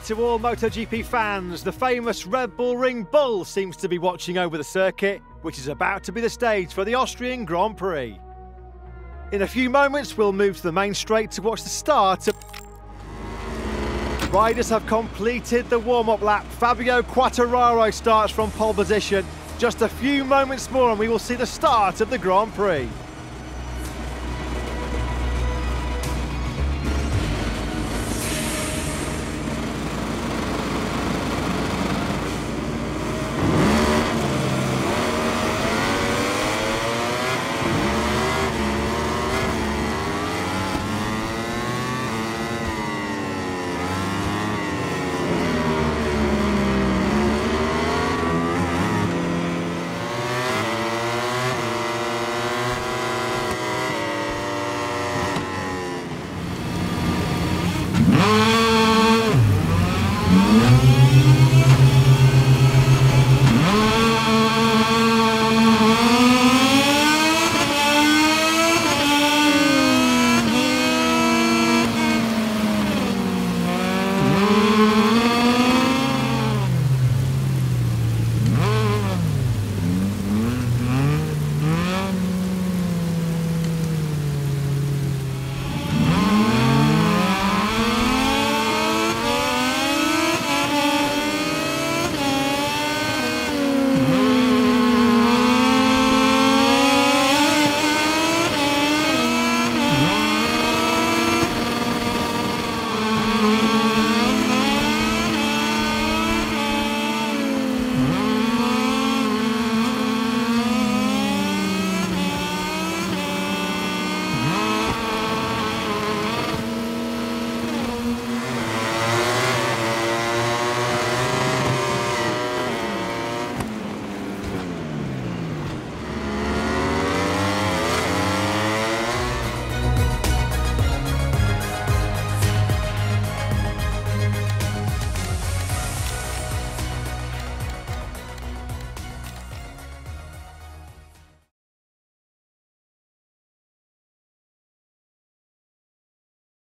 to all MotoGP fans. The famous Red Bull Ring Bull seems to be watching over the circuit, which is about to be the stage for the Austrian Grand Prix. In a few moments, we'll move to the main straight to watch the start of... Riders have completed the warm-up lap. Fabio Quartararo starts from pole position. Just a few moments more and we will see the start of the Grand Prix.